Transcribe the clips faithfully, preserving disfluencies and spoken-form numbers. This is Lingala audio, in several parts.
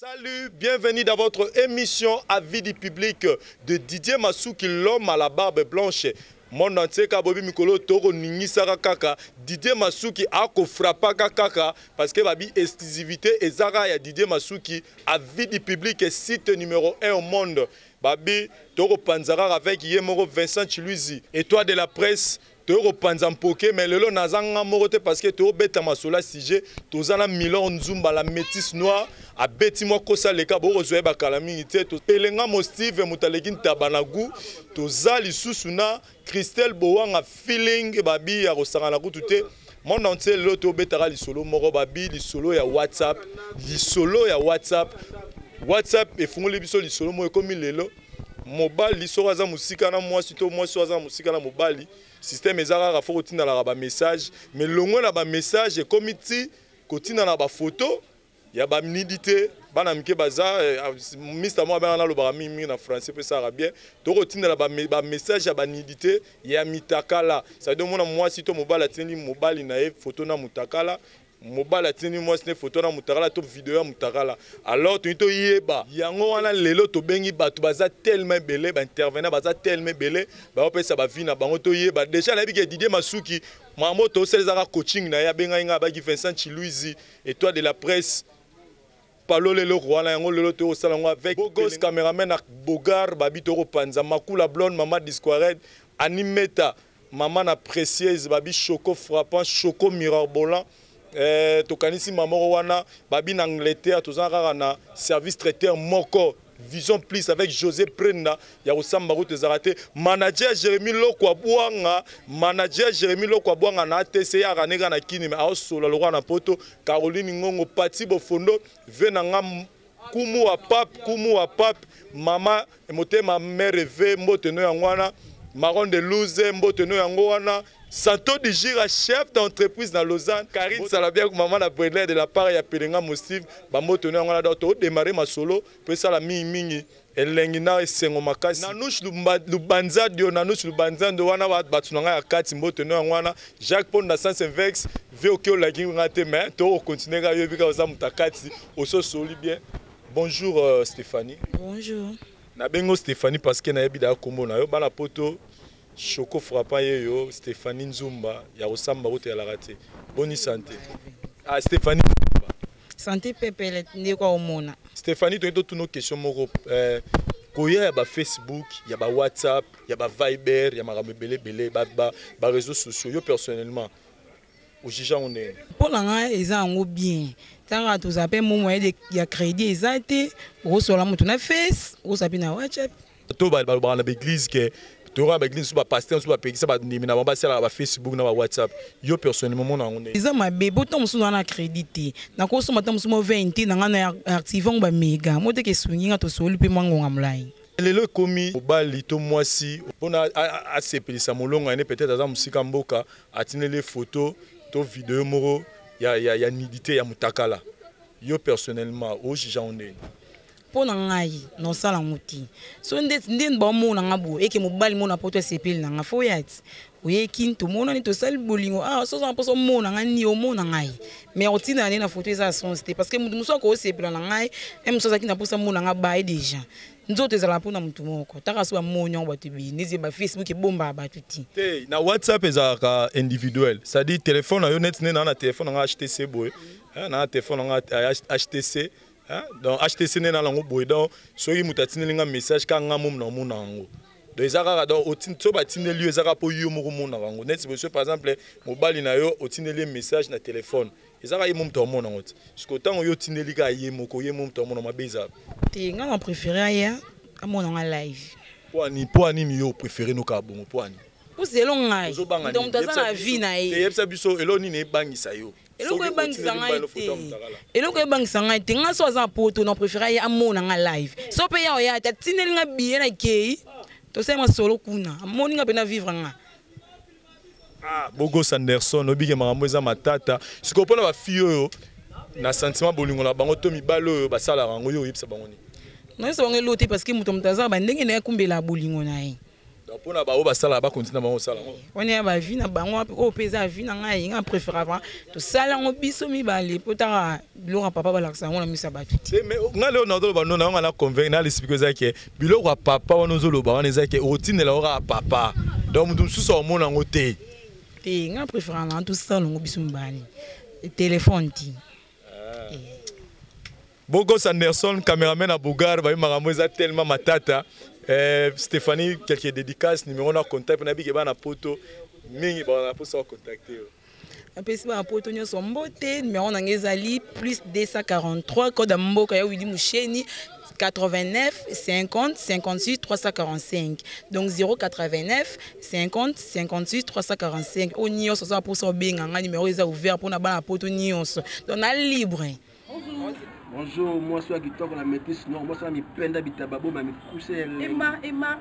Salut, bienvenue dans votre émission Avis du public de Didier Masuki, l'homme à la barbe blanche. Mon entier Kabobi Mikolo Toro Ningisara Kaka, Didier Masuki a ko frappa kaka parce que babi exclusivité et Zara ya Didier Masuki Avis du public site numéro un au monde. Babi Toro Panzara avec Yemoro Vincent Chiluizi, étoile de la presse. Toro Panzampoke, mais le lot nazanga morote parce que Toro beta masola sujet, tozana Milon Nzumba la métisse noire, a beti mo kosa leka bo rozoe ba kalamite, to pelenga mo Steve mutalekin tabanagu, tozali susuna, Christelle Boanga feeling babi ya rosanga na kutute. Mon entier loto betara li solo moro babi li solo ya WhatsApp, li solo ya WhatsApp. WhatsApp e fungoli biso li solo mo ekomi lelo. Mobile li soro za musika na moi sito moi soro za musika na mobile système ezara ra fo kotina la ba message mais longo na ba message e komiti kotina na ba photo ya ba nudité bana mike baza mister moi bana lo ba mimi na français pe ça arabien to kotina la ba message ya ba nudité ya mitakala ça donne moi moi sito mobile atini mobile na e photo na mutakala mobile atini moi c'est photo na mutakala top vidéo ya mutakala alors tu to yeba yango wana lelo to bengi batu baza tellement belé ba intervenant baza tellement belé ba opesa ba vie na bango to yeba déjà na bike Didier Masuki mamo to selezaka coaching na ya benga inga ba ki Vincent Chiluizi étoile de la presse palo lelo roi na yango lelo to salango avec Bogos cameraman ak Bogar babi to panza makula blonde mama disquared animeta maman na précieuse babi choco frappant choco mirobolant. Eh, tokanisi mamoro wana babi na Angleterre tozanga na service traiteur moko vision plus avec José Prenda ya osamba route zarate manager Jérémy Lokwa Bwanga manager Jérémy Lokwa Bwanga na T C ya kaneka na kini mais a solo lo na poto Caroline Ngongo Pati Bofondo venanga kumu wa pap kumu wa pap mama motema mère ve mboteno ya ngwana Maron de Louze mboteno ya ngwana Santo de Gira, chef d'entreprise dans Lausanne. Karine Salabia, maman la Bredler de la part ya Pelenga Mostive, bamo tenu ngona d'auto démarrer ma solo, peut ça la mi mingi. Elengina esengo makasi. Nanush Lubanza dio nanush Lubanza ndo wana wa batunanga ya kati mboto no ngwana. Jacques Pond na Sans Vex, veokyo la ginga ngate mais to continuer ga yo bika za mutakati, oso soli bien. Bonjour euh, Stéphanie. Bonjour. Na bengo Stéphanie parce que na yebida kombo na yo bana poto. Choco frappant yo Stéphanie Nzumba ya osamba route ya la raté. Bonne santé. Ah Stéphanie santé pepele ndeko omona. Stéphanie to to nos questions moko euh koya ya ba Facebook, ya ba WhatsApp, ya ba Viber, ya makambo belé belé ba ba ba réseaux sociaux yo personnellement. Au jija on est. Pour nga eza ngo bien. Tanga to zape mo moyen de ya crédit ezate, o sola mutu na face, o sapi na WhatsApp. To ba ba na église que tu auras avec l'église sur la pasteur sur la pédicure ça va nimina ba sur la Facebook na WhatsApp yo personnellement mon on est ils ma bébé to musu na crédité na ko so matam musu vingt na ngana activant ba mega mo te ke swinga to so lipe mango ngamlai lelo komi obali to mwasi pona a sepelisa molonga ne peut-être aza musika mboka atine les photos to vidéo moro ya ya ya nudité ya mutakala yo personnellement au jija on est pour ngai non sala muti so ndet ndin ba mo na ngabo eke mobali mo na poto sepeli na nga fo yat oye kinto mo na ni to sal bolingo ah so so poso mo na ngani o mo na ngai mais otina ni na photo eza son c'était parce que mutu muso ko sepela na ngai em so zakina posa mo na nga ba déjà nzoto ezala pona mutu moko taka so mo nyo ba tibi nizi ba Facebook e bomba ba tuti te na WhatsApp ezaka individuel ça dit téléphone yo net ne na téléphone nga H T C boy na téléphone nga H T C. Donc H T C n'est pas lango boy donc soki mutatine linga message ka nga mom na mona ngo donc ezaka donc otine to batine lieu ezaka po yo moko mona ngo net monsieur par exemple mobile na yo otine lieu message na téléphone ezaka ye mom to mona ngo jusqu'au temps yo tine lika ye moko ye mom to mona mabeza te nga ma préféré ya amona nga live po ani po ani mi yo préféré no ka bongo po ani po zelo ngai donc tazana la vie na ye te yebsa biso elo ni ne bangisa yo eloko ebangisa ngai te eloko ebangisa ngai te nga so aza poto na préféré ya amona nga live so pe ya oya ta tineli nga biye na kei to sema solo kuna amoni nga pena vivre nga ah Bogos Anderson obike makambo eza matata siko pona ba fille oyo na sentiment bolingo na bango to mibalo oyo basala rango yo yebisa bango ni non so bango loti parce que muto mutaza ba ndenge na kumbela bolingo na ye pour na ba o ba sala ba continue ba o sala on est ba vie na bango o pesa vie na ngai nga préférable to sala ngo biso mi bale pota lo papa ba laksa ngona misa ba tuti mais nga le na do ba no na nga na convaincre na l'expliquer ça que biloko papa wana zo ba wana za que routine la ora papa donc mutu suso o mona ngote te nga préférable na tout ça ngo biso mbani téléphone ti Bogos Anderson, caméraman à Bougar, va y tellement matata. Euh, Stéphanie, quelques dédicaces, numéro de contact, on a vu qu'il y a un poto, mais il va pouvoir contacter. Après ça, un poto nous sommes beauté, numéro d'Angezali plus deux cent quarante-trois, code d'Amboka ya Willy Moucheni quatre-vingt-neuf cinquante cinquante-six trois cent quarante-cinq. Donc zéro quatre-vingt-neuf cinquante cinquante-six trois cent quarante-cinq. Au Nios, ça pour ça bien, un numéro est ouvert pour na ba poto Nios. Donc on a libre. Bonjour, moi je suis Guitar la métisse nord, moi je suis Penda Bitababo, ma couché. Emma, Emma.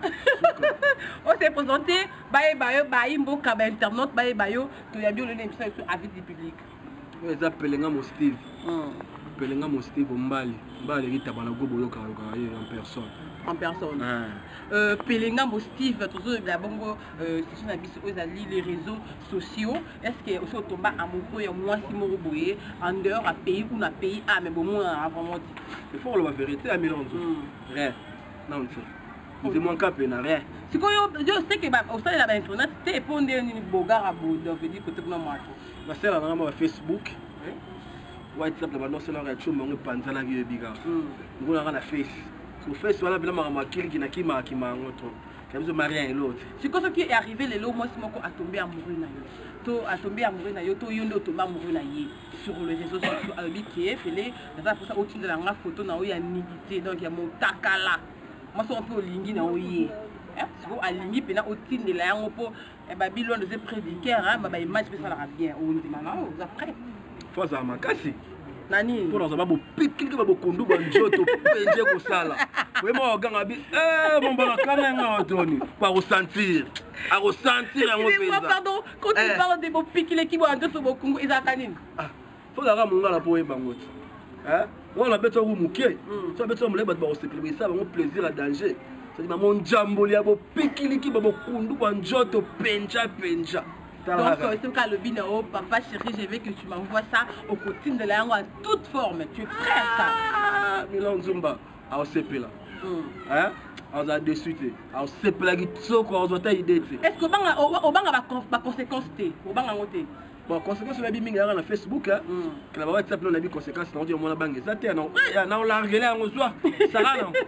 On s'est présenté, Baye Bayo, Baye Mboka, internaute, Baye Bayo, tu as bien le émission sur avis du public. Oui, ça Pelenga mon Steve. Pelenga mon Steve Mbali. Mbali Ritabanago Boyoka en personne. En personne. Euh, Pelenga mon Steve, toujours la bongo, c'est une abysse aux alliés, les réseaux sociaux. Est-ce que au tomba amoureux et moi si mon boye en dehors à pays ou à pays ah mais bon moi vraiment dit. Il faut la vérité à Milan. Rien. Non c'est. Dis-moi qu'à peine rien. C'est quoi je sais que bah au sein de la internet tu es pondé une bogar à bout donc veut dire que tu non moi. Ma sœur a vraiment Facebook. WhatsApp là-bas non c'est la réaction mais on panza la vie biga. On a la face. Sur face voilà bien ma kiri qui na qui ma qui ma autre. Comme je marie et l'autre. C'est quoi ce qui est arrivé les lots moi c'est moi a tombé amoureux na yo. To a tombé amoureux na yo to yondo to amoureux na ye sur les réseaux sociaux avec qui est fait ça pour ça au de la photo na yo ya nidité donc il y a mon takala. Moi c'est un peu lingi na oye. Hein c'est quoi a lingi pena au tin de la yango po e ba bilon de prédicateur hein ba image ça la bien on dit maman vous après. Faut ça makasi. Nani pour ça ba bo piquer ba bo kondu ba njoto penje ko sala. Oui moi ganga bi eh mon bana quand même Anthony pas ressentir à ressentir en fait. Pardon quand tu parles de bo piquer l'équipe en deux sur bo Congo ils attendent. Ah faut la ramonga la po e bangote. Hein on la bête au mouké. Ça bête au mouké ba ba se ça ba plaisir à danger. Ça dit maman jamboli a bo piquer l'équipe ba bo kondu ba njoto penja penja. Donc, c'est cas le binao, papa chéri, je veux que tu m'envoies ça au quotidien de la langue en toute forme. Tu es prêt à ça? Ah, Milan Zumba, à C P là. Hein? On a déçuté. À C P là, qui sont quoi, on a idée. Est-ce que au bang a conséquence T? Au bang a monté? Bon, conséquence, on a mis sur Facebook. Hein? Que la WhatsApp, on a mis conséquence, on dit on a bangé. Ça, t'es non? On a réglé en soir. Ça va, non?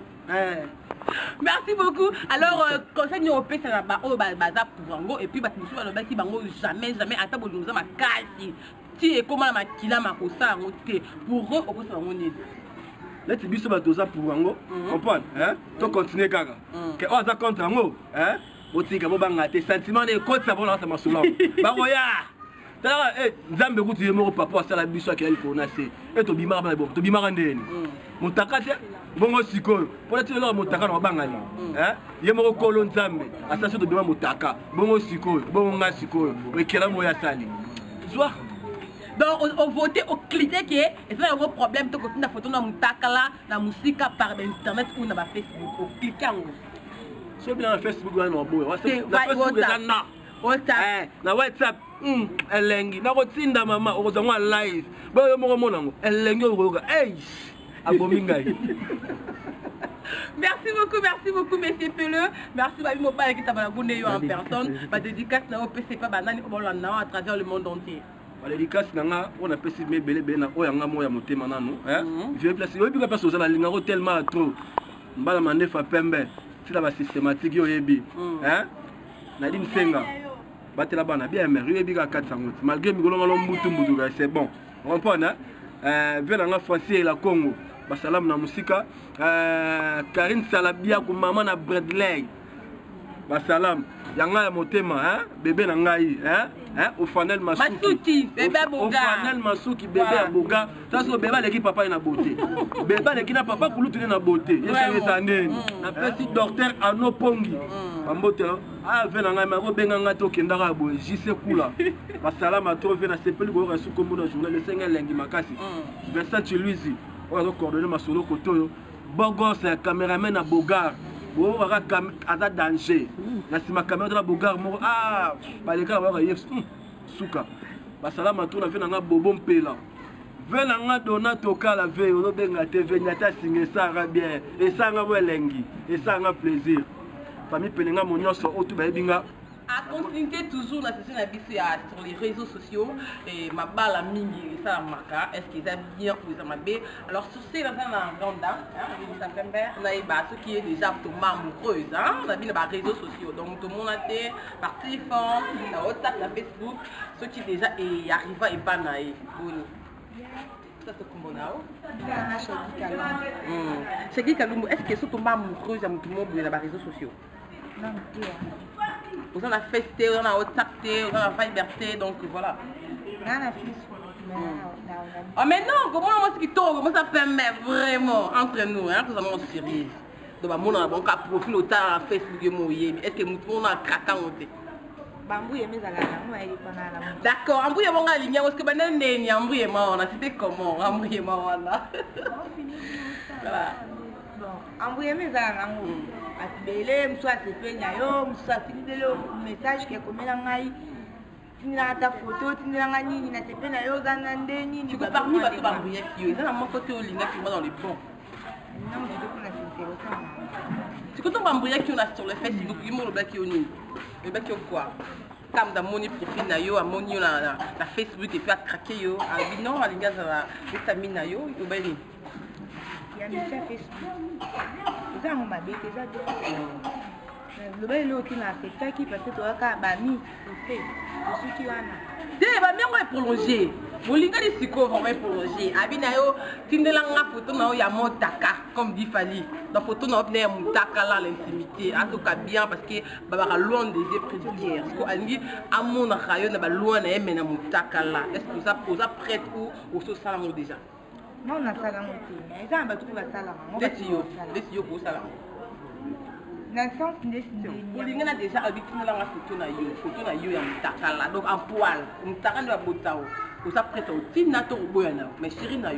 Merci beaucoup. Alors, conseil européen, c'est là-bas, au bazar pour Rango, et puis, bah, nous sommes là-bas qui bango jamais, jamais, à table, nous avons ma casse. Si et comment ma kila ma kosa, pour eux, au moins, on est. Là, tu dis que tu as pour Rango, comprends? Hein? Tu continues, gaga. Que on a contre Rango, hein? Au tigre, on va tes sentiments de côte, ça va dans ma soulon. Bah, regarde. Eh, Zambe kuti yemo papa sala biso ki ali kona se. E to bimara ba bo, to bimara ndeni. Mutaka te bongo sikoyo. Pour la tilo mutaka na bangani. Hein? Yemo ko lo Nzambe. Asasi to bimara mutaka. Bongo sikoyo, bongo nga sikoyo. Wekela mo ya sali. Zwa. Donc on vote au cliquer qui est et ça un gros problème to continue la photo na mutaka là, la musique par internet ou na Facebook. Au cliquer en gros. So bien na Facebook na no boy. WhatsApp. Na Facebook na na. WhatsApp. Eh, na WhatsApp. Hum, elengi. Na ko tinda mama, o zangwa live. Ba yo mo mona ngo. Elengi o go. Eh. Abomingai. Merci beaucoup, merci beaucoup, monsieur Peleux. Merci, Babi Mopa, qui t'a balagouné en personne. Ma dédicace n'a pas c'est pas banane à travers le monde entier. La dédicace, on a passé mes bébés, bébés, on a un moyen de monter maintenant. Je vais placer, je vais passer aux alliés tellement trop. Mbala mande fa pembe. C'est la systématique, yo yebi. Hein? Nadine Senga. Batte la bana, bien, mais yebi à quatre cents. Malgré Migolo, c'est bon. On comprend, hein? Viens en France et la Congo. Basalam na musika. Karine Salabia, comme maman na Bradley. Basalam. Yanga ya motema, hein? Bébé na ngai, hein? Hein? Au Fanel Masuki. Masuki, bébé Boga. Au Fanel Masuki, bébé Boga. Ça c'est bébé l'équipe papa na beauté. Bébé l'équipe na papa pour l'autre na beauté. Il s'est étendé. Na petit docteur Ano Pongi. Ambote ah vena ngai ma benga ngato kendaka boye jise kula. Basalam a trouvé na sepeli bo resu comme dans journal le Seigneur lengi makasi. Vincent Luizi. On a coordonné ma solo koto. Bogos caméraman à Bogar. Bon, on va à danger. La sima caméra de la bogar, ah, bah les gars, on va y souka. Bah ça là, maintenant, on a fait un bobon pela. Venanga dona toka la veille, on a benga T V, n'ata signé ça bien, et ça nga welengi, et ça nga plaisir. Famille Pelenga mon nyonso otu ba binga. À continuer toujours la session sur les réseaux sociaux et ma balle a mingi ça marca est-ce qu'ils a bien ou ça m'a bé alors sur ces dans un grande dame on a eu ceux qui est déjà totalement amoureuse on a vu les réseaux sociaux donc tout le monde a été par téléphone la WhatsApp la Facebook ceux qui déjà est arrivé et pas naïf ça te comprend c'est qui Kalumbo est-ce que surtout amoureuse à tout le monde dans les réseaux sociaux non on a festé, on a WhatsApp, on a Viber, donc voilà. Oh mais non, comment on se comment comment ça fait mais vraiment entre nous, hein, tout ça on sérieux. Donc bah mon on a bon cas profil au tard Facebook est-ce que on a craquant monté. Bambou et mes alarmes, d'accord, Ambou et mon aligne, parce que ben n'est Ambou et moi on a c'était comment Ambou et moi voilà. Voilà. Bon, Ambou et mes alarmes. Atbele mso asepenya yo mso afinidele message ke komela ngai tinila ta photo tinila ngani na sepenya yo zana ndeni tu peux parmi bato ba mbouye yo eza na moko te olinga ki dans les bons non je dois na sincère ça tu peux tomber mbouye ki on a sur le Facebook ki mo le black yo ni le black yo quoi comme dans mon profil na yo amoni na na Facebook et puis a craquer yo a bi non alinga za vitamine yo yo beli ya mi sa Facebook ça mon bébé que ça le bel lot qui n'a fait qui parce que toi ka ba mi fait ce qui wana de ba mi on prolonger molinga di siko vraiment prolonger abina yo tindela nga photo na ya motaka comme dit Fali la photo na obne motaka là l'intimité en tout cas bien parce que baba loin des prédicaires parce que ali amona rayo na ba loin na emena motaka là est-ce que ça pose prête ou au so sala mo déjà non na sala mo mais ça ba tout ba sala mo ba tiyo de tiyo ko sala dans le sens de molinga na déjà habitué na nga photo na yo photo na yo ya motaka là donc en poil motaka ndo botao ko ça prête au tina to boyana mais chérie na yo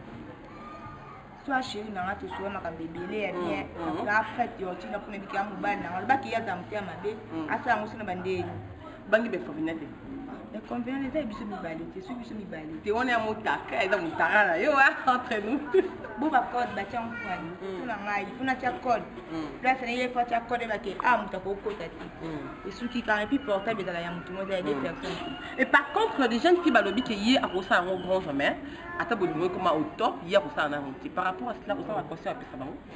soit chérie na nga to soit makambe belé ya bien la fête yo tina pour ndika mobali na ba ki ya za mtia mabe asa ngo sina bandeni bangi be fovinete les conventions les biso mibali te so biso mibali te on est motaka eza motaka na yo entre nous bo ba code ba tiang kwani tuna ngai tuna tia code place na ile fois tia code ba ke ah mutako kota ti et ceux qui quand et puis portable dans la mutu modèle des personnes et par contre les jeunes qui balobi que hier à ça en grand jamais ata bolimo comme au top hier pour ça na monter par rapport à cela on va conseiller à ça bango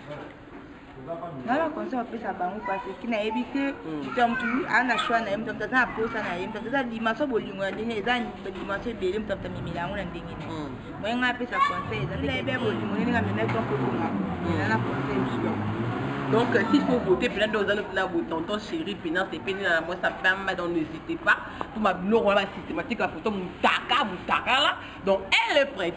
nala conseil à pesa bango parce que na ebité tom tu ana choix na yem tom tata posa na yem tom tata dimaso bolingo ya ndenge eza dimaso ebele tom tata mimilango na ndenge ni moi nga pesa conseil eza ndenge bolingo ndenge ngamena to ko kuma na conseil donc s'il faut voter plein d'autres dans la tonton chérie pénance et pénance na moi ça permet donc n'hésitez pas pour ma blog la systématique la photo mutaka mutaka là donc elle est prête.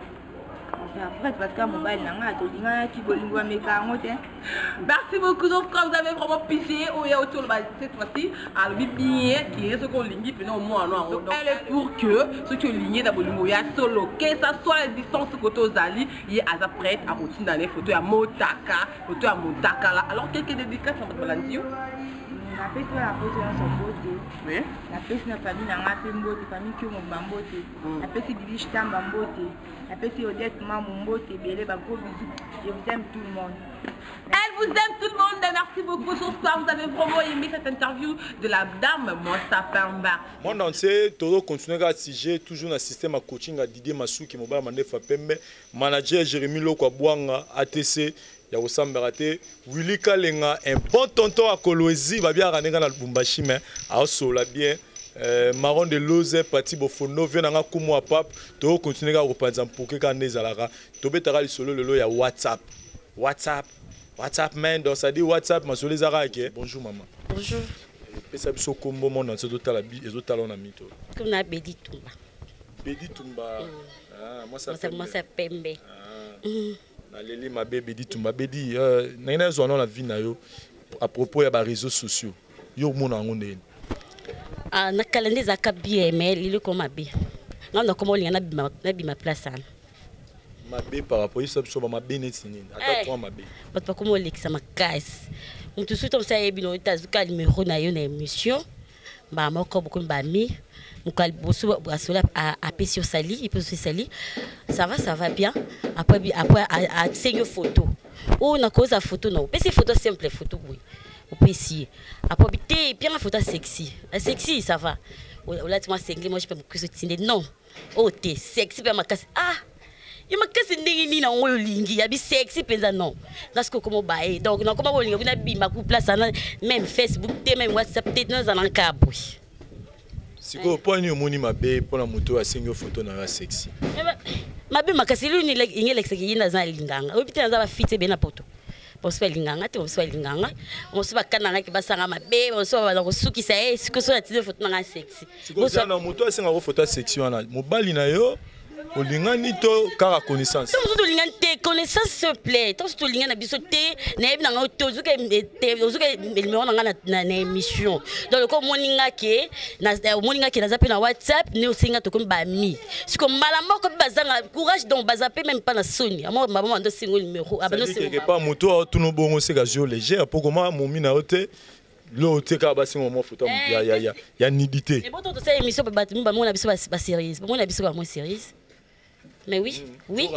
Après, parce que mon bail n'a pas de bolingo à mes quarante. Merci beaucoup, donc vous avez vraiment pigé au et autour de cette fois-ci, à bien qui est ce qu'on ligne, puis non, moi, non. Donc, elle est pour que ce que ligne dans bolingo, il y a solo, que ça soit la distance côté aux alliés, il y a à prête à routine dans les photos à Motaka, photos à Motaka là. Alors, quelques dédicaces à votre balancio. La peste la pose dans son beauté. Oui. La peste na famille n'a pas fait beauté, famille qui ont bamboté. La peste Bibiche tam bamboté. La peste Odette maman beauté, belé ba gros bisous. Je vous aime tout le monde. Elle vous aime tout le monde. Merci beaucoup sur ça. Vous avez vraiment aimé cette interview de la dame Mossa Pemba. Mon entier, tout continuer à sujet toujours dans le système de coaching à Didier Masuki, mobile Mandefa Pembe, manager Jérémy Loko Bouanga, A T C. Ya osambera te Willy Kalenga un bon tonton à Kolwezi ba bien ranenga na Lubumbashi mais a sola bien euh, Maron de Loze parti bofono vient nga kumu a pap to continuer à repanza mpoke ka nezalaka to betara lisolo lelo ya WhatsApp WhatsApp WhatsApp man donc ça dit WhatsApp ma solo zara ke bonjour maman bonjour pesa biso kombo mon dans tout la bi ezo talon na mito comme na Bedi Tumba Bedi Tumba ah moi ça moi ça Pembe na leli ma bébé dit tout ma bébé euh na zo na vie na yo à propos ya ba réseaux sociaux yo mona ngone ah na kalende za ka bien mais lili ko mabe ngana ko molinga na bima na bima place ana mabe par rapport ça so ba mabe netini ata toi mabe pas pas comme Alexa makasi mutu suto msa ebino itazuka numéro na yo na émission ba moko beaucoup ba mi mukal boso asola a apesio sali il peut se sali ça va ça va bien après après à cinq photos ou na cause à photo non mais c'est photo simple photo oui au P C après bien bien la photo sexy la sexy ça va ou là tu m'as cinglé moi je peux me cuisiner non oh t'es sexy pas ma casse ah il m'a cassé ndenge na ngoyo lingi ya bi sexy penza non parce que comment bae donc non comment bolinga bina bima ku place na même Facebook te même WhatsApp te dans un encabo siko point ni omoni mabe pona moto asengi photo na sexy mabe makasi lu ni ingele seki ina za linganga obite na za ba fit be na poto on se fait linganga te on se fait linganga on se va kananga ki basanga mabe on se va ba ko sukisa eh siko so na tine photo na sexy siko na moto asenga ko photo sexy wana mobali na yo olingani to kaka connaissance tout tout lingani te connaissance se plaît tout tout lingani biso te na ebi na ngato zuke zuke numéro na na na émission donc ko moninga ke na moninga ke na zape na WhatsApp ne osinga to ko ba mi siko mala moko bazanga courage donc bazape même pas na soni amo maman ndo singo numéro abano singo que pas moto tout no bongo c'est gazio léger pour comment mon mina ote lo te ka ba singo mo photo ya ya ya ya nidité et bon tout ça émission ba ba mona biso ba sérieux ba mona biso ba moins sérieux. Mais oui, mmh. oui.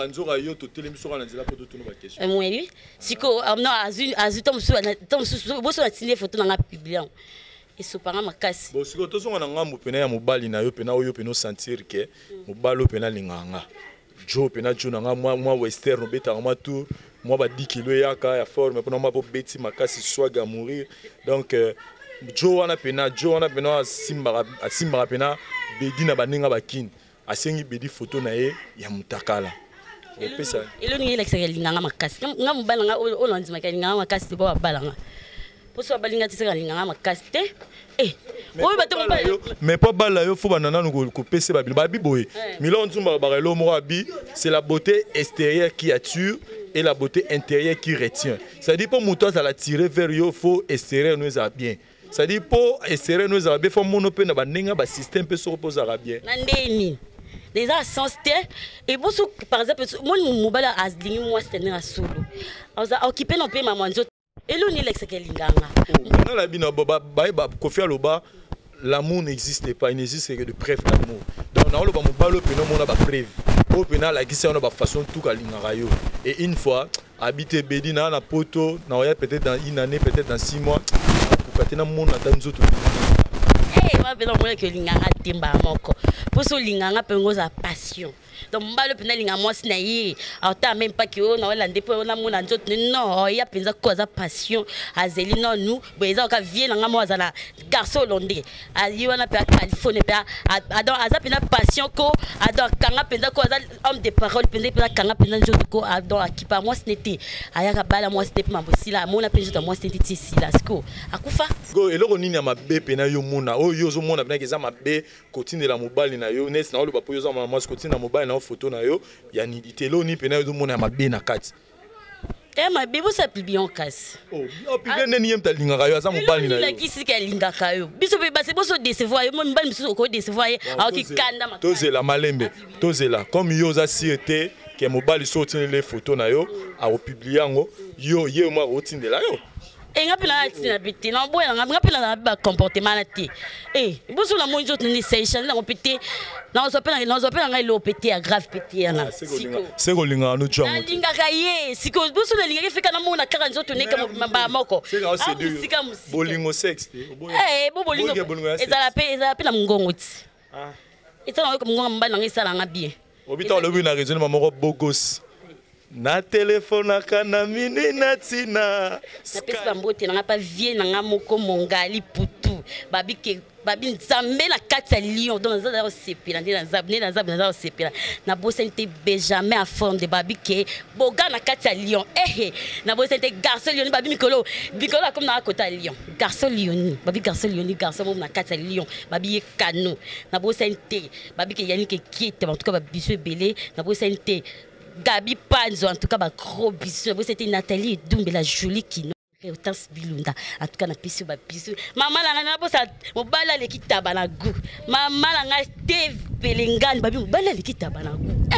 Euh, oui. Si ko non azu azu tom su tom su bo so atine photo na publier. Et so para makasi. Bon siko to so na ngambo pena ya mobali na yo pena oyo pena sentir que mobalo pena linganga. Jo pena jo na ngam moi western beta ngam tour moi ba dix kilos yaka ya forme pena moi bo beti makasi swag à mourir. Donc jo wana pena jo wana pena simba simba pena bedi na baninga bakini. Asengi bedi photo na ye ya mutakala opesa elo ni ile kisaka linganga makasi nga mubala nga olonzi makali nga makasi ko babalanga poso balinga tisaka linganga makasi te eh oyo bato mobala mais pas bala yo fo banana ko pese babi babi boye milon nzumba barelo mo abi c'est la beauté extérieure qui attire et la beauté intérieure qui retient ça dit pas muto ça la tirer vers yo faut extérieur nous a bien ça dit pour extérieur nous a bien faut monope na banenga ba système peut se reposer à bien nandeni déjà sens te et bon par exemple mon mobala azlingi moi c'était na solo on a occupé non pe maman nzoto et l'on est l'ex kelinganga on la bina ba ba ba Kofi Aloba l'amour n'existe pas il n'existe que de preuve d'amour donc na lo ba mobalo pe no mona ba preuve au pénal la kisa on ba façon tout kalinganga yo et une fois habiter bedi na na poto na oya peut-être dans une année peut-être dans six mois pour katena mona dans nzoto eh ma bela mo ke linganga timba moko poso linganga pengo za passion donc mbalo pena linga mwasi na ye ata même pas que na wala ndepo na mona nzoto non ya penza ko za passion azeli non nous beza ka vie na ngamo za na garçon londé ali wana pe Californie pe adon aza pena passion ko adon kanga penza ko za homme de parole penza pena kanga penza nzoto ko adon akipa mwasi nete ayaka bala mwasi te mabosila mona penza nzoto mwasi nete tisila sko akufa go eloko nini ya mabe pena yo mona o yo zo mona pena ke za mabe kotine la mobali na yo nes na olo ba po yo za mwasi kotine na mobali na photo na yo ya nidité lo ni pena yo mona mabe na kati eh mabe bo sa publion kasi oh o publier neni yem ta linga yo za mobali na yo la kisi ka linga ka yo biso be ba se bo so décevoir yo mobali biso ko décevoir a ki kanda makasi tozela malembe tozela comme yo za siete ke mobali so tine les photos na yo a o publier ngo yo ye mo o tine la yo e nga pela tina biti na boya nga pela na ba comportement na ti eh boso la monjo ni session na opité na so pela na so pela nga ile opité a grave pété na c'est ko linga no chamo linga ka ye siko boso na linga fika na mona kaka nzoto ne ka mamba moko ah musika bolingo sex eh bo bolingo ezala pe ezala pe na ngongo ti ah etana ko ngongo mbana ngisala nga bien obita lobi na raison mama ko bogos na téléphone kana mini na tina na pesa mbote na pa vie na nga moko mongali putu babi ke babi nzambe na kati ya lion donc za sepela na zabne na zabne na sepela na bosente benjamin à fond de babi ke boga na kati ya lion eh na bosente garçon lion babi mikolo mikolo comme na kota lion garçon lion babi garçon lion garçon mo na kati ya lion babi ye kano na bosente babi ke yani ke kiete en tout cas babi biso belé na bosente Gabi Panzo, en tout cas, gros bisous. C'était Nathalie Dumbe, la jolie qui nous autant bilunda. En tout cas, na bisous, ba bisous. Maman la na bosa, mo bala le kitaba na gu. Maman la nga Steve Belengani, babi mo bala le kitaba na gu. Eh,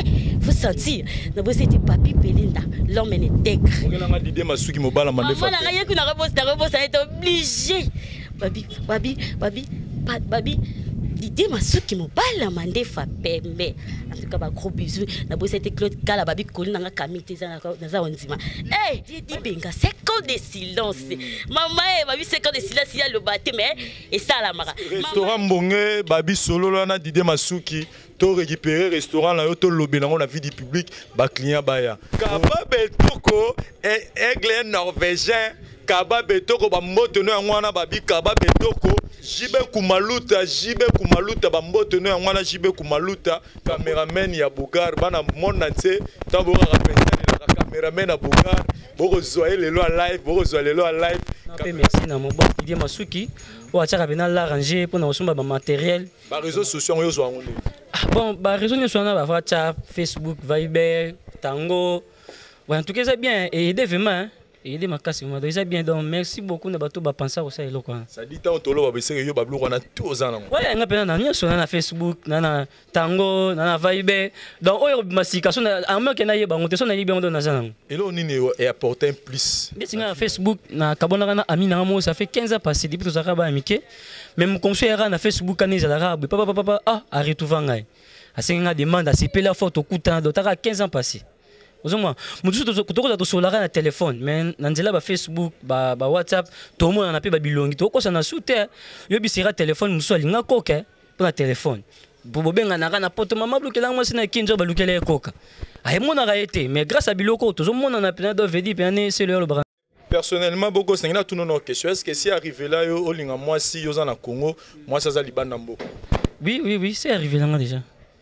faut sentir na bosi ete papi Belinda l'homme est intègre ngena Didier Masuki mobala mande fa maman na ye kuna rebosa na rebosa est obligé babi babi babi babi Didier Masuki mobala mande fa pembe en tout cas ba gros bisous na bosi ete Claude Kala babi koli na kamite za na za onzima eh Didi Benga cinq ans de silence maman eh babi cinq ans de silence ya le baté mais et ça la mara restaurant Mbonge babi solo là na Didier Masuki to récupérer restaurant là yo to lobé na la vie du public ba client baya Kaba Betoko et aigle norvégien Kaba Betoko ba mbote no ngwana babi Kaba Betoko Jibe Kumaluta Jibe Kumaluta ba mbote no ngwana Jibe Kumaluta cameraman ya Bugar bana monde entier tabora rappeler la cameraman à Bugar boko zoyer lelo en live boko zoyer lelo en live merci na mo bon Didier Masuki o ataka bena l'arranger pour na osomba ba matériel ba réseaux sociaux yo zo ngone bon bah réseaux sociaux na ba WhatsApp Facebook Viber Tango ouais en tout cas c'est bien et aider vraiment et aider ma casse moi c'est bien donc merci beaucoup na bato ba penser au ça elo quoi ça dit tant tolo ba besere yo ba bloko na tous ans ouais nga pena na nyoso na Facebook na na Tango na na Viber donc oyo masika so na amaka na yeba ngote so na yeba ndo na zana elo nini et apporter un plus bien na Facebook na kabona na ami na mo ça fait quinze ans passé depuis to zaka ba amike même conseiller na Facebook kanisa la rabe papa papa ah arrête tout vangai asenga demande à la photo kuta do taka quinze ans passé ozoma mutu to to to solara na téléphone mais na nzela ba Facebook ba ba WhatsApp to mona na pe ba bilongi to kosa na sute yo bisira téléphone muso alinga koke pour na téléphone bobo benga na na poto mama blukela ngwa na kinjo ba lukela koka ay mona ga été mais grâce à biloko to mona na pena do vedi pena c'est le bras. Personnellement beaucoup c'est tout non question est-ce que si arrivé là yo olinga moi si yo za na Congo moi ça za libanda mboko oui oui oui c'est arrivé là déjà.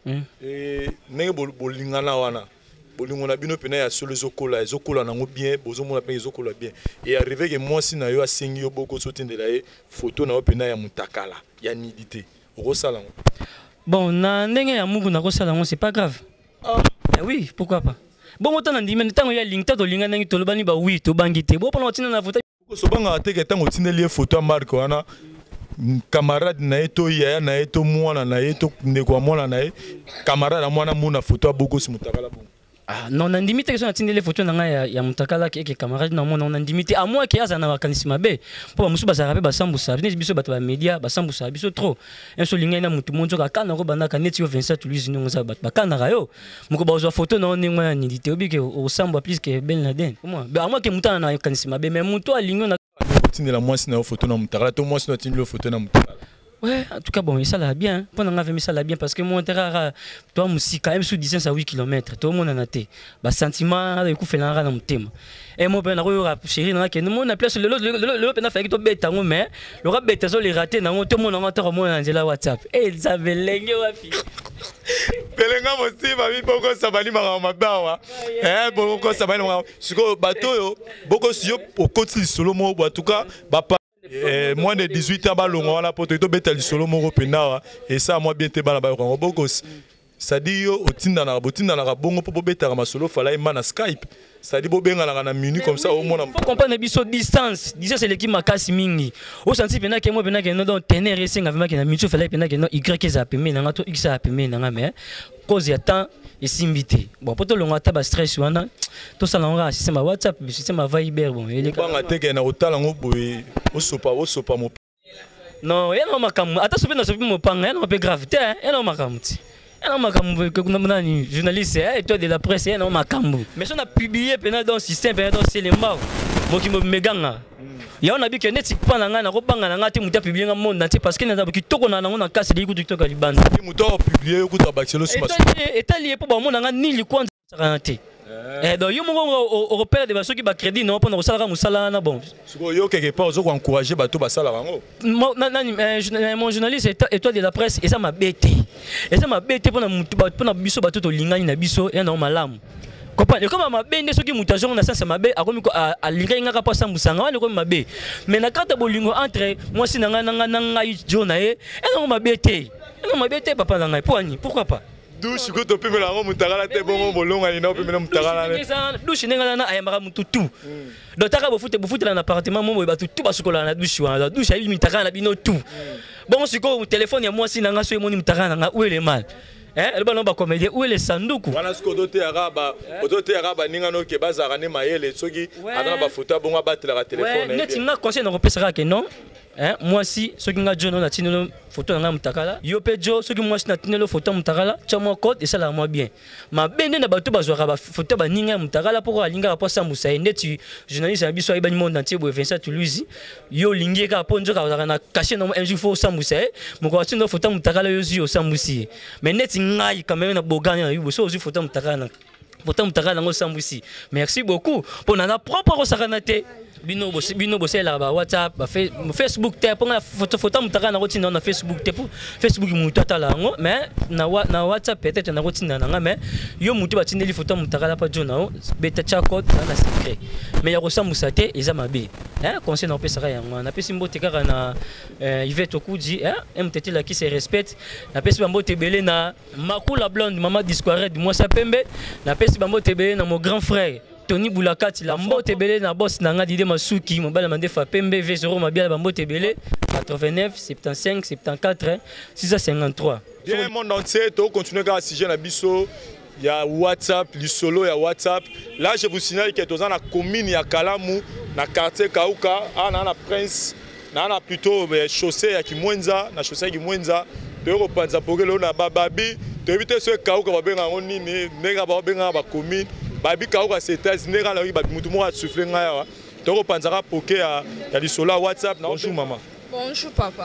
Et nenge bolingana wana bolingona bino pena ya solo zokola ezokola nango bien bozomona pe ezokola bien et arrivé que moi si na yo asengi yo boko sotindela e photo na yo pena ya mutakala ya nidité okosala ngo bon na ndenge ya mugu na kosala ngo c'est pas grave ah mais oui pourquoi pas bon autant ndimi ntango ya lingta to linga nangi to lobani ba oui to bangite bo pona otina na photo so banga ateke tango tindeli photo ya marque wana camarade na eto ya na eto mwana na eto ndeko mwana na e camarade mwana muna photo ya boko si mutakala bon ah non na ndimite so na tindele photo na nga ya, ya mutakala ke ke camarade na mwana na ndimite a moi ke aza na vakanisi mabe po musu bazara pe basambusa bine biso bato ba media basambusa biso trop en so linga na mutu monzo ka kana ko banda ka neti yo Vincent Louis no za bat bakana ga yo muko bazwa photo na onengwa ya nidite obike o samba plus que Ben Laden moi ba moi ke mutana na vakanisi mabe mais mutu alingo na tindela moi si na photo na mutakala to moi si na tindela photo na mutakala. Ouais, en tout cas, bon, ça l'a bien. Pendant que ça l'a bien, parce que moi, toi, musique, quand même, sous dix à huit kilomètres, tout le monde en a été. Bah, sentiment, le coup, fait l'enra dans mon thème. Et moi, ben, la chérie, n'a qu'un monde, place le le le le le fait que tu bête, mais le rap bête, ça les raté, dans tout le monde en entend au moins dans la WhatsApp. Et ils avaient l'engue, ma fille. Pelenga mosi, ma vie, beaucoup ça va ni ma mabawa. Eh, beaucoup ça va ni ma. Ce que bateau yo, beaucoup si yo au côté solo mo, en tout cas, bah. Eh, moins de dix-huit ans, on a porté tout bétal solo moro pena et ça moi bien te bala ba ko bokos ça dit yo otinda na botinda na bongo po betara ma solo fala na Skype ça dit bo benga na minute comme ça au moins faut comprendre biso distance distance c'est l'équipe makasi mingi au senti pena ke mo pena ke no donc tenir racing avec ke na minute fala pena ke no y za peme na to x a peme na mais cause ya temps et simbité bon poto longa ta ba stress wana to sala nga système WhatsApp système Viber bon ele ka nga teke na otala ngo boy osopa osopa mo non ya no makamu ata sope na sope mo panga ya no pe gravité ya no makamu ti ya no makamu que kuna nani journaliste et toi de la presse ya no makamu mais on a publié pena dans système pena dans c'est les morts mo ki mo meganga ya on a dit que net pas na nga na ko banga na nga te muta publier nga monde entier parce que na ki toko na ngo na casse de TikTok à libanda muta publier ko ta bachelor sur et lié pour mo na nga ni li kwanza garantie eh donc yo mo au repère de baso ki ba crédit non pendant osala musala na bon yo quelque part ozo encourager bato basala rango mon journaliste et toi de la presse et ça m'a bêté et ça m'a bêté pour na mutu pour na biso bato to lingani na biso et na malamu comprendre comme ma bende soki mutation na sens mabe akomi ko a linga ngaka pa sambusanga wale ko mabe mais na kata bolingo entre moi si nanga nanga nanga jona e et na mabe te na mabe te papa na ngai poani pourquoi pas douche ko to pemela ngo mutakala te bongo bolonga ni na pemela mutakala ne douche ninga na ayamba mututu do taka bo fute bo fute na appartement mo ba tutu basukola na douche wana douche ayi mutakala na bino tout bon siko téléphone ya moi si nanga so emoni mutakala na où est le mal hein le bana ba comédien où est le sanduku wana siko dote araba odote araba ninga no ke bazara ne mayele soki adana ba photo bonga batela ka téléphone net nga conseil na kopesa ka non hein moi si soki nga jono na tinelo photo nga mutakala yo pe jo soki moi si na tinelo photo mutakala chamo code et ça la moi bien ma bende na bato bazwaka ba photo ba ninga mutakala poko alinga pa sambusa ndeti journaliste na biso ayibani monde entier bo Vincent Toulouse yo lingi ka ponjo ka na cacher no un jour faut sambusa moko atino photo mutakala yo yo sambusi mais net ngai quand même na boganya yo so ozu photo mutakala na photo mutakala ngo sambusi merci beaucoup pour na propre rosakanate bino bosi bino bosi la ba WhatsApp ba Facebook te pour na photo photo mutaka na rotina na Facebook te pour Facebook mutata la ngo mais na na WhatsApp peut-être na rotina na nga mais yo mutu ba tindeli photo mutaka la pa jona beta cha code na secret mais ya kosambusa te eza mabe hein conseil na pesa ya nga na pesi mbote kaka na Yvette Okudi hein M T T la qui se respecte na pesi mbote belé na Makula Blonde maman disquaret moi ça pembe na pesi mbote belé na mon grand frère Tony Boulakati la mbote belé na boss nanga Didé Masuki mobala mandefa pembe V zéro mabia la mbote belé quatre-vingt-neuf soixante-quinze soixante-quatorze six cent cinquante-trois. Bien monde entier to continuer à sujet na biso il y a WhatsApp li solo ya WhatsApp là je vous signale que dans la commune ya Kalamu na quartier Kauka ana na Prince na na plutôt chaussée ya Kimwenza na chaussée ya Kimwenza de repanza pokelo na bababi de éviter ce Kauka ba benga ngoni ni nega ba benga ba commune babi kauka c'est négal la babi mutu mo a souffler ngaya to panzara poke ya ya lisolo WhatsApp. Bonjour maman. Bonjour papa.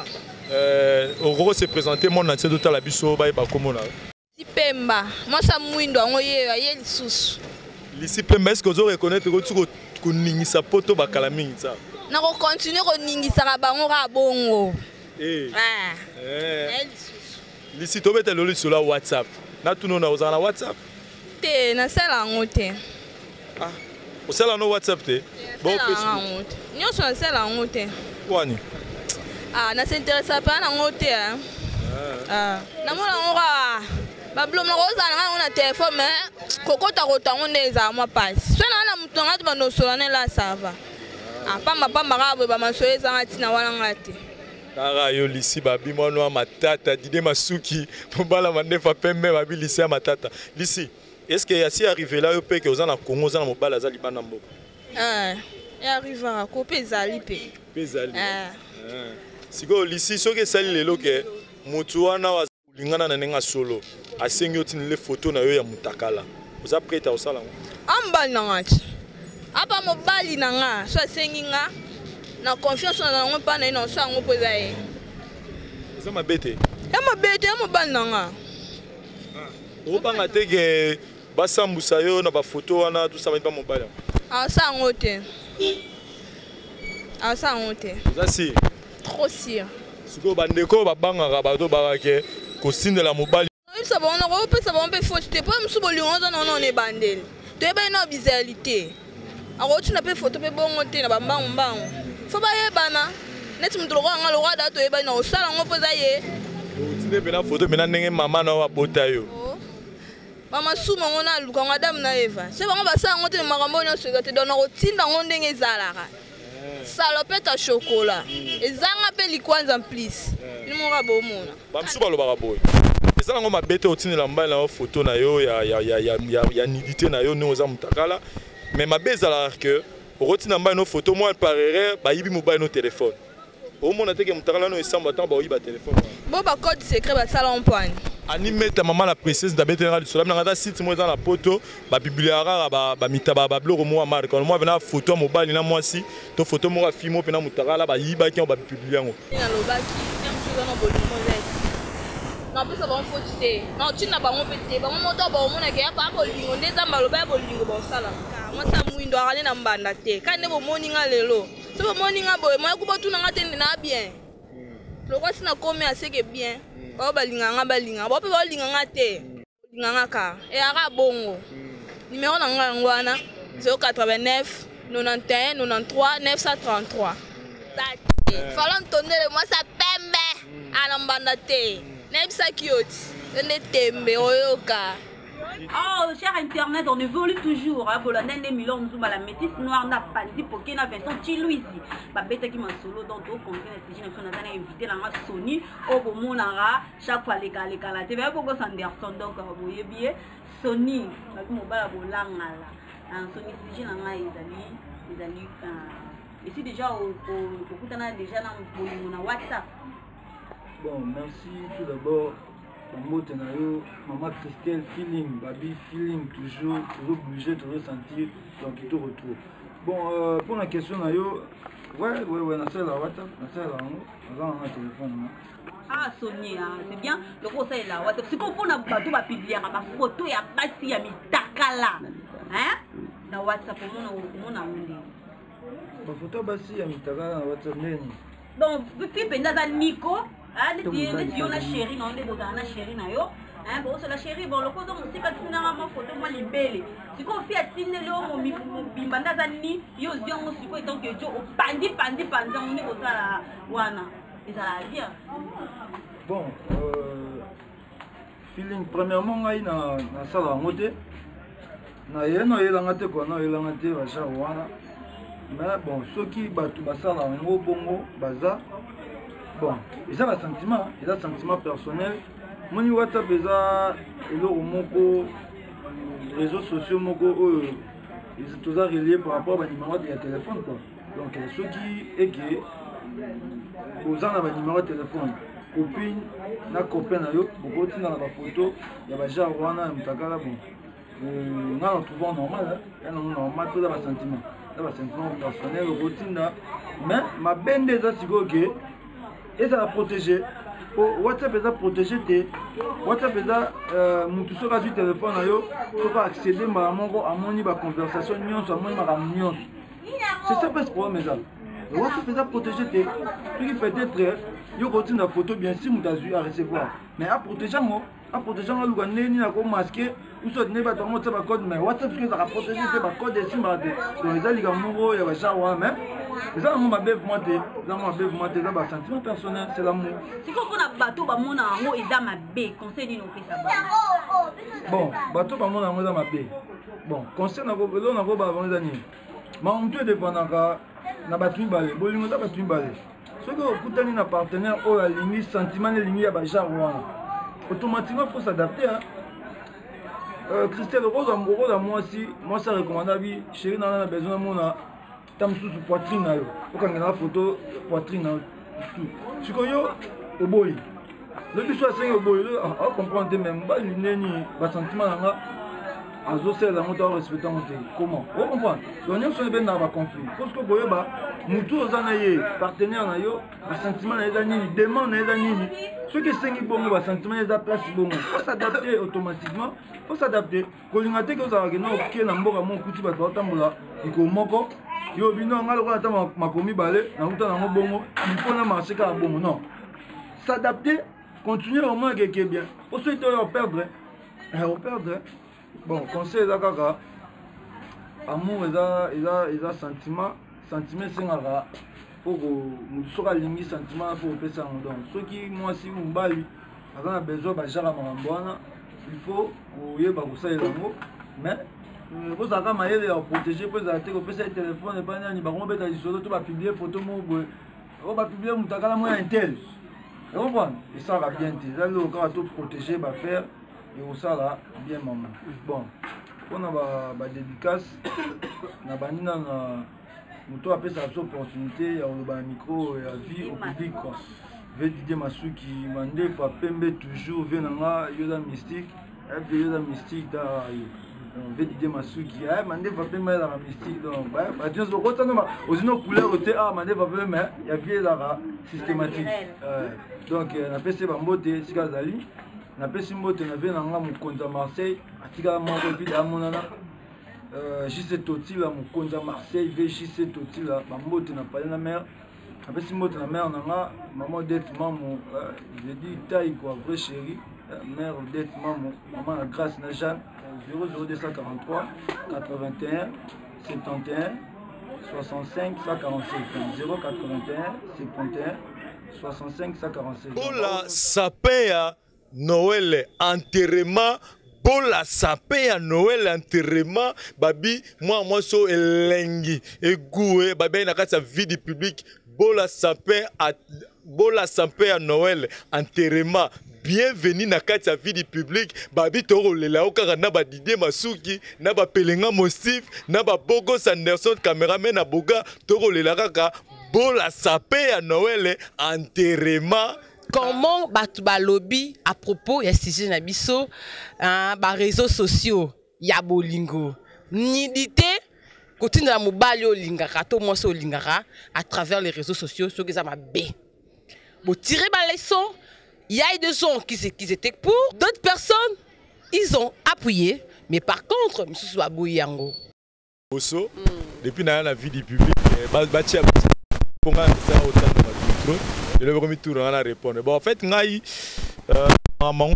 Euh Oro se présenter mon entier de la biso ba ba komona. Sipemba, moi ça mwindo ngoye ye lisusu. Lisi Pemba est-ce que vous reconnaître ko tuko kuningisa poto bakala mingi ça. Na ko continuer ko ningisa ka bango ka bongo. Eh. Ah. Eh. Lisi to beta lolo sur la WhatsApp. Na tuno na uzana WhatsApp. Te na sala ngote. Ah. O sala no WhatsApp te. Bon Facebook. Nyo so sala ngote. Wani. Ah, na s'intéresse pas na ngote hein. Ah. Na mona ngora. Ba blom na roza na na téléphone mais kokota kota ngoneza moi passe. So na na mutu ngati ba no so na la sava. Ah, pamba pamba ka bo ba masoyeza ngati na wala ngati. Kara yo lisi babi mwana matata Didé Masuki mbala mandefa pembe babi lisi ya matata. Lisi est-ce que yasi arrivé là pe que ozana Congo ozana mobala za libana mboka? Ah, et arrivera ko pe zali pe. Pe zali. Ah. Ah. Siko lisi soke sali lelo ke mutu wana wa lingana na nenga solo. Asengi otini le photo na yo ya mutakala. Oza prêt à osala ngo? Amba nangati. Apa mobali nanga so asengi nga na confiance na ngo pa na ino so ngo poza ye. Eza mabete. Ya mabete ya mobali nanga. Ah. Obanga te ke basambusa yo na ba photo wana tout ça ba mobali. Ah ça ngote. Ah ça ngote. Eza si. Trop sûr. Siko bandeko babanga ka bato barake ko sindela mobali. Ça va on a repé ça va on peut faute te pas msubo lionza na on est bandel. To eba ina bizalité. Alors tu n'as pas photo pe bongo te na bambango mbango. Faut ba yebana. Neti mutolo ko ngalo kwa dato eba ina osala ngo poza ye. Otine bena photo bena ndenge mama na wa bota yo. Mama suma ngona luka ngadamu na Eva. Se bango basala ngo te makambo nyonso te dona ko tinda ngo ndenge ezalaka. Salopette à chocolat. Ezanga pe likwanza en plus. Ni mo ka bomona. Bamsu ba lo ba boy. Ezanga ngo mabete otine la mbala na photo na yo ya ya ya ya ya nudité na yo ne oza mutakala. Mais mabeza la que otina mbala no photo moi parerait ba yibi mobile no téléphone. Au monde te ke mutakala no esamba tant ba yiba téléphone. Bo ba code secret ba sala en point. Anime ta maman la précise d'habiter dans le soleil na site moi dans la poto ba bibliara ba ba mitaba ba blog moi marque moi vena photo mobile na moi si to photo mo filmo pe na mutakala ba yiba ki ba publier ngo na lobaki même chose na bolimo zet na pesa ba photo te na tina ba mo pete ba mo moto ba mo na ke ya ba bolingo ndeza mbalo ba bolingo ba sala ka mo sa muindo akale na mbanda te ka ne bo morning lelo so bo morning boy mo ku botu na ngate na bien lokwa sina komi aseke bien ba balinga nga balinga ba pe ba linga nga te linga nga ka e ara bongo numéro na nga ngwana zéro quatre-vingt-neuf quatre-vingt-onze quatre-vingt-treize neuf cent trente-trois fallait tonner moi ça pembe ana mbanda te nebisa kioti ende tembe oyoka Oh, cher internet, on évolue toujours. Hein, voilà, Nene Milon Zuma, la métisse noire, n'a pas dit pour qu'il y ait Vincent Chilouisi. Ma bête qui m'a solo dans tout congrès, c'est une personne qui a invité la Sony, au Bomonara, chaque fois les gars, les gars, la T V, beaucoup Sanderson, donc vous voyez bien, Sony, avec mon bas à Bolangala. Sony, c'est une personne qui a dit, et si déjà, au bout d'un an, déjà, dans WhatsApp. Bon, merci tout d'abord. Maman Christelle, feeling, baby, feeling, toujours, toujours bouger, toujours sentir, donc il te retrouve. Bon, euh, pour la question, ouais, ouais, ouais, on a ça là, WhatsApp, on a ça là, on a un téléphone. Ah, Sonia, c'est bien, le conseil là, WhatsApp. C'est qu'on peut tout va publier ma photo, il y a pas si il y a mis takala. Hein? Dans WhatsApp, on a un ma photo, bah si, il y a mis takala dans WhatsApp. Donc, depuis pendant Nico, ah, les filles, on a chéri, non, les beaux on a chéri, na yo. Hein, bon, c'est la chérie, bon, le coup, donc, c'est quand tu n'as pas photo, moi, les belles. Si on fait à Tine, le homme, mon bimbanda, zani, yo, yo, on se peut, donc, yo, pandi, pandi, pandi, on est au sala, wana. Et ça l'a bien. Bon, euh, feeling, premièrement, on a na sala, on est. Na ye, no, ye, langate, quoi, no, ye, langate, vacha, wana. Mais bon, ceux qui battent la salle en haut, bongo, baza, bon, ils ont un sentiment, ils ont un sentiment personnel. Mon WhatsApp, ils ont les réseaux sociaux, ils sont tous reliés par rapport au numéro de téléphone. Quoi. Donc, ceux qui est qui vous avez un numéro de téléphone, copine, na copain, beaucoup de dans la photo, il y a déjà un mutakala, bon, on a un trouvant normal, un normal, tout dans le sentiment. Un sentiment personnel, routine, mais ma bende est assez ok et ça va protéger. WhatsApp est à protéger. WhatsApp est à mon tout sur du téléphone, il faut accéder à mon conversation, à mon c'est ça le problème. WhatsApp est à protéger. Peut-être il routine la photo bien si vous avez à recevoir, mais à protéger moi. À protéger le gouvernement, il a comme masqué, ou soit ne pas tomber sur code, mais WhatsApp qui a protégé le code des sims. Donc les gens, ils ont il y a déjà même. Les gens ont ma belle montée, les gens ont ma belle montée, ils ont un sentiment personnel, c'est l'amour. Si on a un bateau, on a un mot, ils ont ma baie, conseil d'une fait ça. Bon, bateau, on a un mot dans ma baie. Bon, conseil, on a un mot dans les années. Mais on peut dépendre de la batterie balai, on a batterie balai. Ce que vous avez un partenaire, ou la ligne, sentiment, la ligne, il y a déjà automatiquement il faut s'adapter. Hein. Euh, Christelle Rose, Rose à moi aussi, moi ça recommandable, chérie, on a besoin de mon tam sous poitrine. Quand on a la photo, poitrine. Si on a au boy, le but c'est au boy, on comprend même pas le sentiment. En zo c'est la moto respectant comment on comprend on est sur le ben dans le conflit parce que boye ba mutu ozanaye partenaire na yo ba sentiment na eza nini demande na eza nini ceux qui sengi bongo ba sentiment eza place bongo faut s'adapter automatiquement faut s'adapter ko linga te ko za ke na ok na mboka mo kuti ba tambola iko moko yo bino ngalo ko ata makomi balé na uta na bongo il faut na marcher ka bongo non s'adapter continuer au moins quelque bien pour ceux qui ont perdre on perdre. Bon, conseil là kaka amour eza eza eza sentiment sentiment c'est ngara pour que soka lingi sentiment pour pesa donc ceux qui moi si vous mbali a besoin ba jara mambwana il faut oyeba ko ça elango mais vous avez maillé à protéger pour ça que pesa téléphone pas ni ba ngombe ta lisolo to ba publier photo mo boy on va publier mutakala mo intel vous comprenez et ça va bien te là le cas tout protéger ba faire et ça là bien maman bon on a ba dédicace na banina na muto appelle ça opportunité ya ba micro et à vie au public quoi veut dire Masuki mande pa pembe toujours venanga yoda mystique et yoda mystique da veut dire Masuki ah mande pa pembe la mystique donc bah bah tu zo kota no ozino couleur te ah mande pa pembe mais il y a bien la systématique donc na pese ba mbote sikazali na pesi mbote na ve na nga mukonza Marseille atika moko puis da monana euh J C Totila mukonza Marseille ve J C Totila ba mbote na pale na mer na pesi mbote na mer na nga maman dette maman je dis taille quoi vrai chérie mère dette maman maman la grâce na Jeanne zéro zéro deux cent quarante-trois quatre-vingt-un soixante et un soixante-cinq cent quarante-sept zéro quatre-vingt-un soixante et un soixante-cinq cent quarante-sept pour la sapin Noël enterrement bola sapin ya Noël enterrement babi moi moi so elengi egoué babi na kati ya vie du public bola sapin à bola sapin ya Noël enterrement bienvenue na kati ya vie du public babi toro lela okaka na ba Didier Masuki na ba Pelenga Mostif na ba Bogo Sanderson cameraman na boga toro lela kaka bola sapin ya Noël enterrement. Comment batu ba lobby à propos ya sujet na biso hein, ba réseaux sociaux ya bolingo nidité côté na mobali olingaka to moi so olingaka à travers les réseaux sociaux ce que ça m'a bé bo tirer ba leçon il y a des gens qui qui étaient pour d'autres personnes ils ont appuyé mais par contre monsieur soit boyango oso depuis na la vie du public ba ba tia pour nga ça autant de trop. Je le premier tour on a répondu. Bon en fait ngai euh maman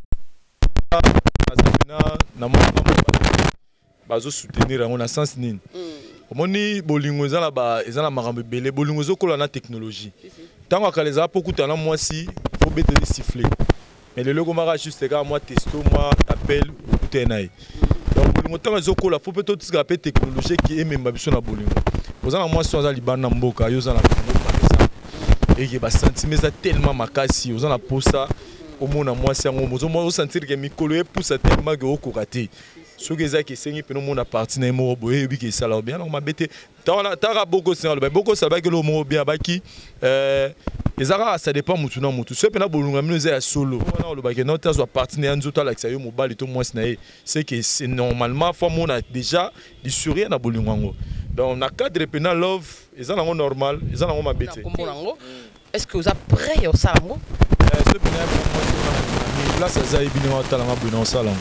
na na bazo soutenir on a sens nini. Omoni bolingo ezala ba ezala makambo belé bolingo zokola na technologie. Tant akaleza pokuta na moi si faut bête de siffler. Mais le logo mara juste gars moi testo moi appel écouter naï. Donc bolingo tant zokola faut peut-être tout ce technologie qui est même biso na bolingo. Ozana moi so za libana mboka yo za na et que bah sentiments tellement makasi aux en a pour ça au monde à moi c'est un moment où sentir que Mikolo est pousse tellement que au côté ce que ça qui c'est que nous mon appartient mo boye bi que ça là bien on m'a bêté t'as t'as beaucoup c'est le beaucoup ça va que le mot bien baki euh les ara ça dépend mutu na mutu ce pena bolunga nous est solo on le baki notre soit partenaire nous tout là que ça yo mobile tout moi c'est que c'est normalement faut mon a déjà du sourire na bolunga ngo donc na cadre pénal love ils en ont normal ils en ont ma bêté. Est-ce que vous êtes prêts au salon? Ce pénal là ça ça est bien au talent bon au salon.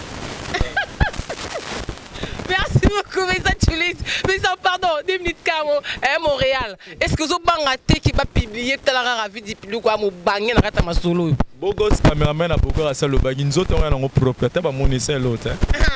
Merci beaucoup mais ça tu les mais ça pardon deux minutes camo à Montréal. Est-ce que vous avez raté qui va publier tout à l'heure à vie du public quoi mo bangé na kata ma solo. Bogos cameraman à Bogo à salo bagi nous autres on a nos propriétaires ba mon essayer l'autre.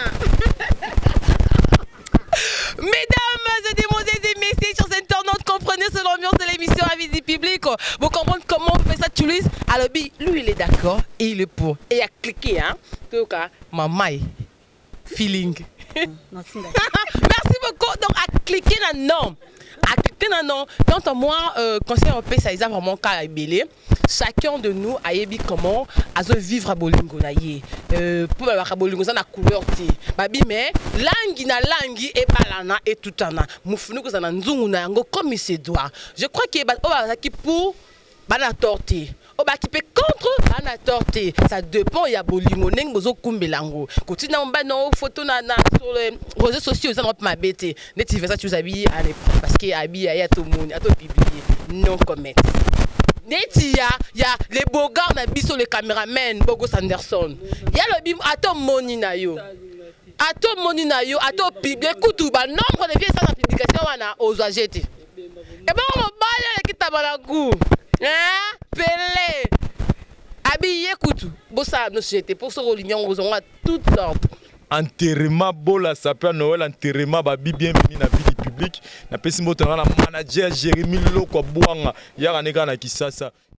Mesdames et demoiselles et messieurs, chers internautes, comprenez c'est l'ambiance de l'émission à visite publique. Vous comprenez comment on fait ça, tu lui alors lui il est d'accord et il est pour. Et il a cliqué hein. En tout cas, maman feeling. Merci beaucoup. Donc à cliquer là non. À cliquer là non. Quand moi euh, conseil un peu ça ils a vraiment qu'à belé. Chacun de nous a ébi comment à vivre à bolingo na yé euh pour à bolingo ça na couleur ti babi mais langi na langi et balana et tout ana mufunu ko ça na nzungu na yango comme il se doit. Je crois que ba o qui pour bana torti o ba qui peut contre bana torti ça dépend ya bolingo neng bozo kumbelango koti na mba no photo na na sur les réseaux sociaux ça n'a pas bêté net tu fais ça tu vous habilles parce que habille ya tout monde à tout publier non commettre. Neti ya ya les beaux gars na biso les caméramen Bogo Sanderson ya le bim ato moni na yo ato moni na yo ato publier kutu ba nombre de vies sans publication wana aux agete et ben on bala le kitabala ku hein Pelé habillé kutu bossa no société pour ce relignon aux on a toute sorte enterrement bola sapin Noël enterrement babi bienvenue na vie du public na pesi moto na manager Jérémy Loko Bouanga ya kaneka na Kisasa